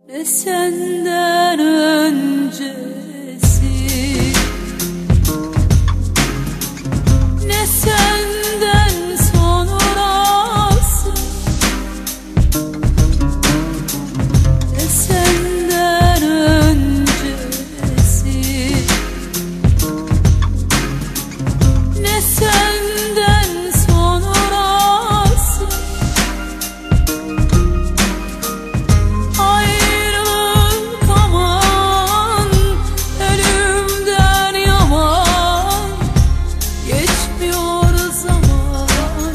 Ne senden öncesi, ne senden sonrası, ne senden öncesi, ne senden sonrası. Ayrılık aman, ölümden yaman, geçmiyor zaman,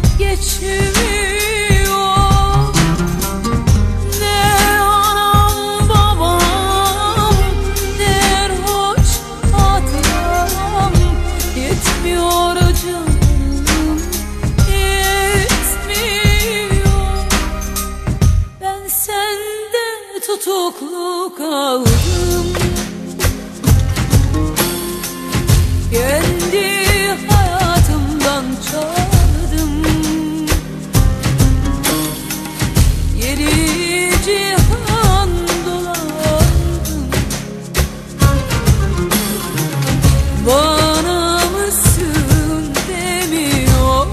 geçmiyor. Ne anam babam, ne hoş hatıram, yetmiyor canım, yetmiyor. Ben sende tutuklu kaldım, kendi hayatımdan çaldım. Yedi cihan dolandım, bana mısın demiyor.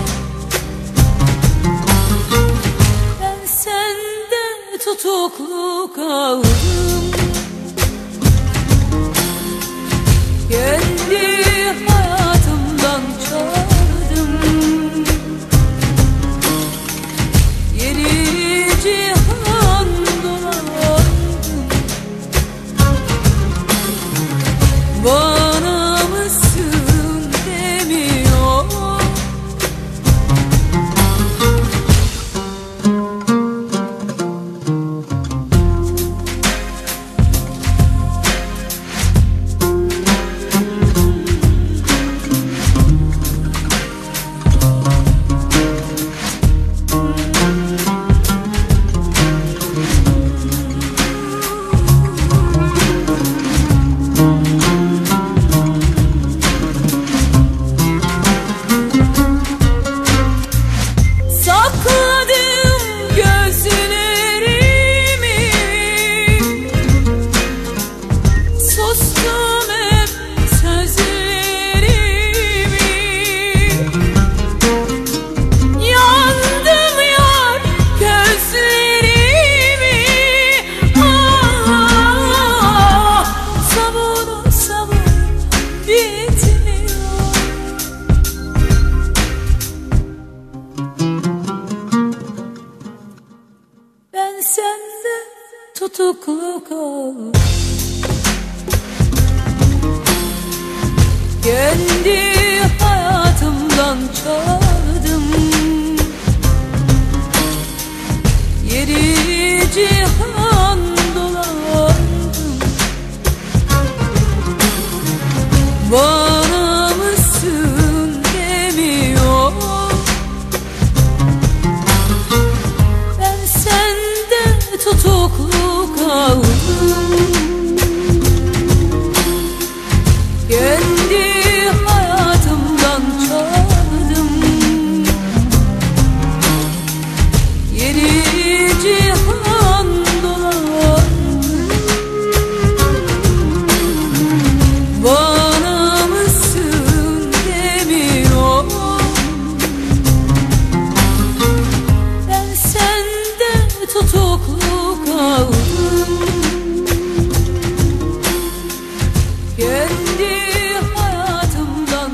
Ben sende tutuklu kaldım, kendi hayatımdan çaldım. Yedi cihan dolandım, bana mısın demiyor. Sakladım gözlerimi, sustum hep sözlerimi. Yandım yar gözlerimi, ah, sabır sabır bitmiyor. Ben sende tutuklu kaldım, kendi hayatımdan çaldım. Yedi cihan dolandım, bana mısın demiyor. Ben sende tutuklu kaldım, kendi hayatımdan çaldım. Yedi cihan dolandım, bana mısın demiyor. Ben sende tutuklu kaldım, kendi hayatımdan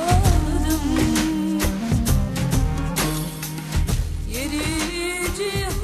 çaldım. Yedi cihan